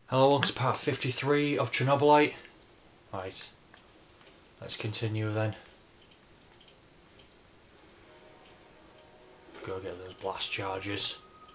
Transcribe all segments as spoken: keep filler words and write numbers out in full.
Hello, welcome to part fifty-three of Chernobylite. Right, let's continue then. Go get those blast charges.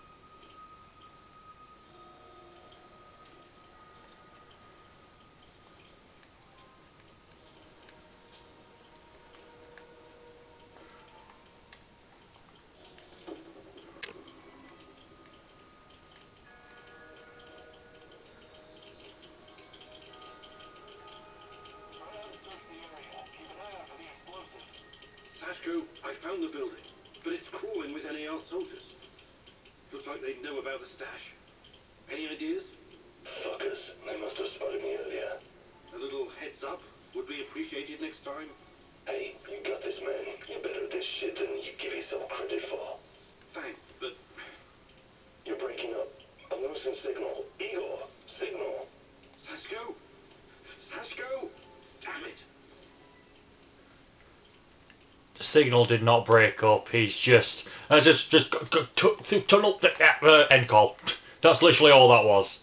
I found the building, but it's crawling with N A L soldiers. Looks like they know about the stash. Any ideas? Fuckers, they must have spotted me earlier. A little heads up would be appreciated next time. Hey, you got this, man. You're better at this shit than you give yourself credit for. Thanks, but... You're breaking up. I'm losing signal. Igor, signal. Sashko! Sashko! Damn it! The signal did not break up. He's just, uh, just, just go, go, tu through tunnel. Uh, end call. That's literally all that was.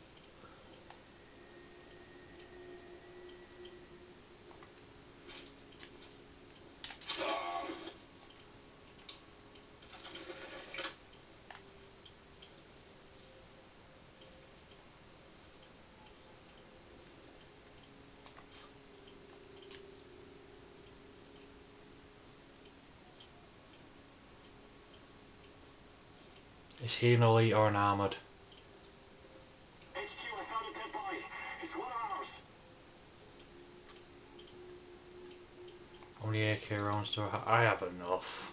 Is he an elite or an armoured? H Q, I found a dead body. It's one of ours. How many A K rounds do I have? I have enough.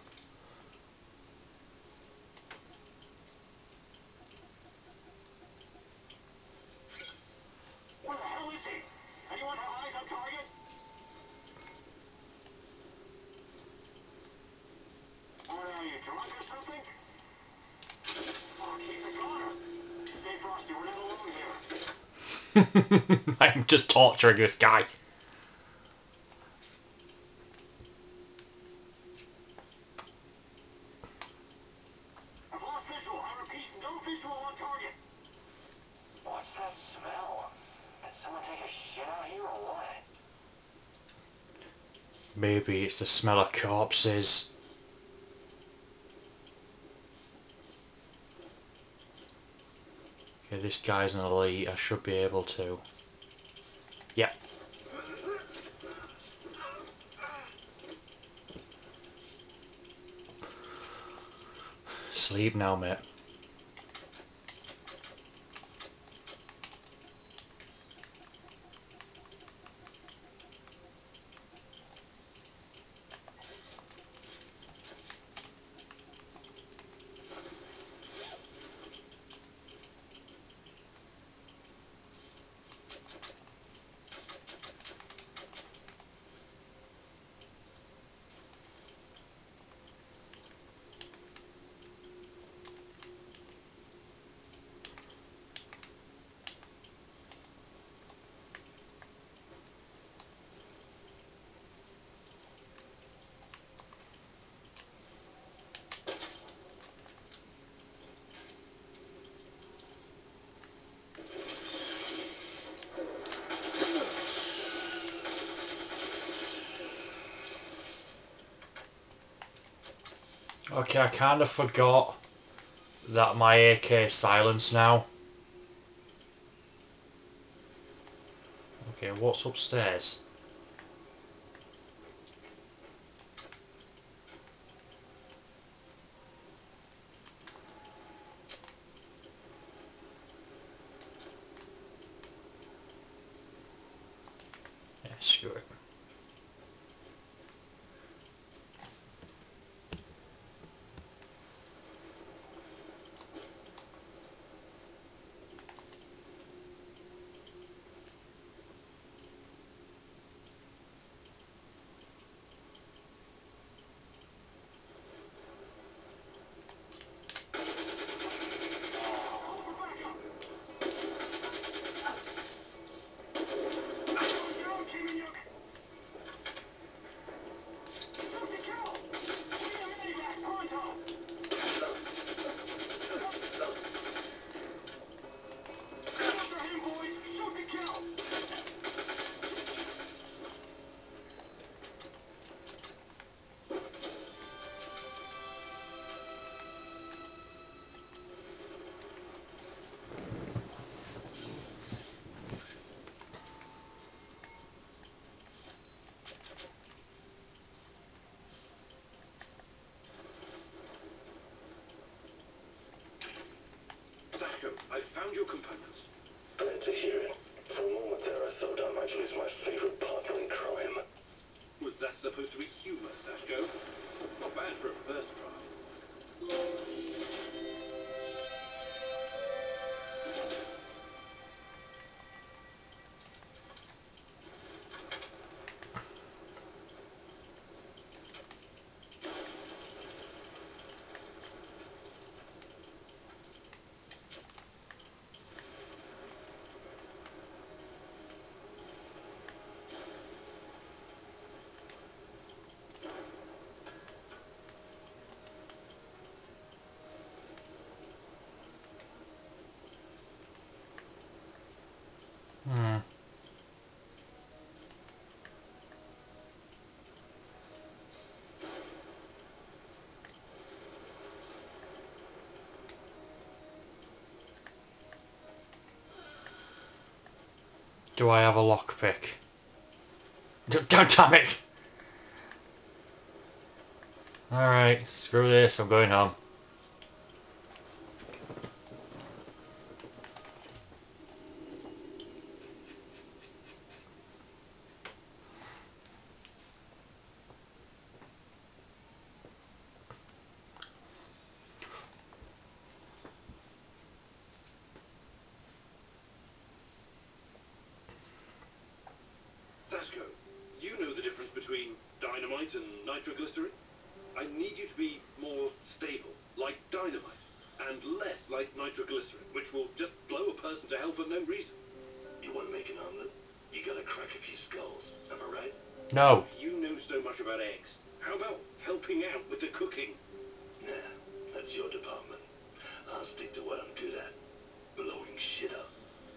Where the hell is he? Anyone have eyes on target? What are you, drunk or something? Oh, he's a goner. Stay frosty, we're not alone here. I'm just torturing this guy. I've lost visual. I repeat, no visual on target. What's that smell? Did someone take a shit out here or what? Maybe it's the smell of corpses. Okay, this guy's an elite. I should be able to. Yep. Sleep now, mate. Okay, I kind of forgot that my A K is silenced now. Okay, what's upstairs? Yeah, screw it. your components. Glad to hear it. For a moment there, I thought I might lose my favorite partner in crime. Was that supposed to be humour, Sashko? Not bad for a first try. Hmm. Do I have a lockpick? Don't damn it! Alright, screw this, I'm going home. Sashko, you know the difference between dynamite and nitroglycerin? I need you to be more stable, like dynamite, and less like nitroglycerin, which will just blow a person to hell for no reason. You want to make an omelet? You gotta crack a few skulls. Am I right? No. You know so much about eggs. How about helping out with the cooking? Nah, that's your department. I'll stick to what I'm good at. Blowing shit up.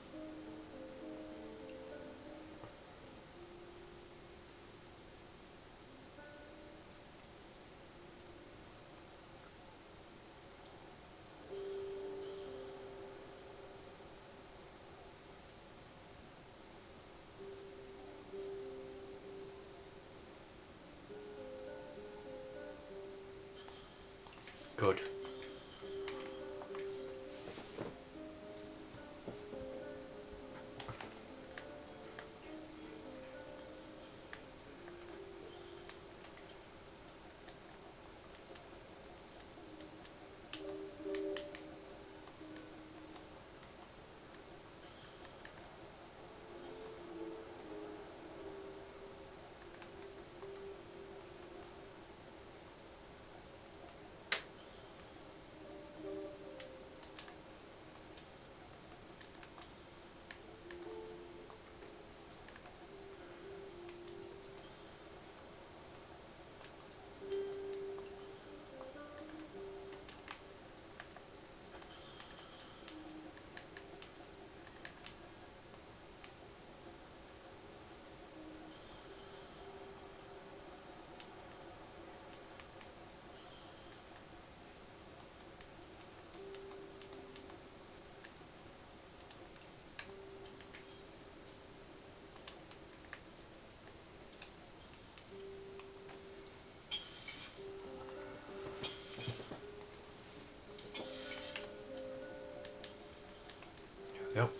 Good. Yep.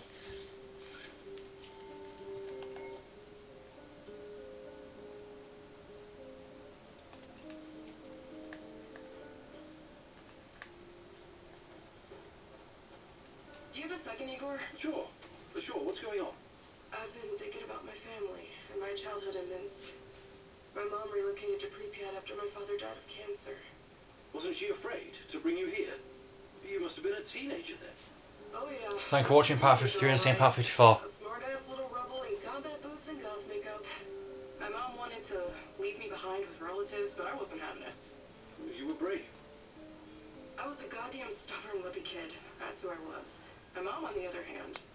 Do you have a second, Igor? Sure, sure, what's going on? I've been thinking about my family and my childhood in Minsk. My mom relocated to Pripyat after my father died of cancer. Wasn't she afraid to bring you here? You must have been a teenager then. Oh yeah. Thank you for watching part fifty-three and seeing part fifty-four. A smart-ass little rebel in combat boots and goth makeup. My mom wanted to leave me behind with relatives, but I wasn't having it. You were brave. I was a goddamn stubborn lippy kid. That's who I was. My mom, on the other hand,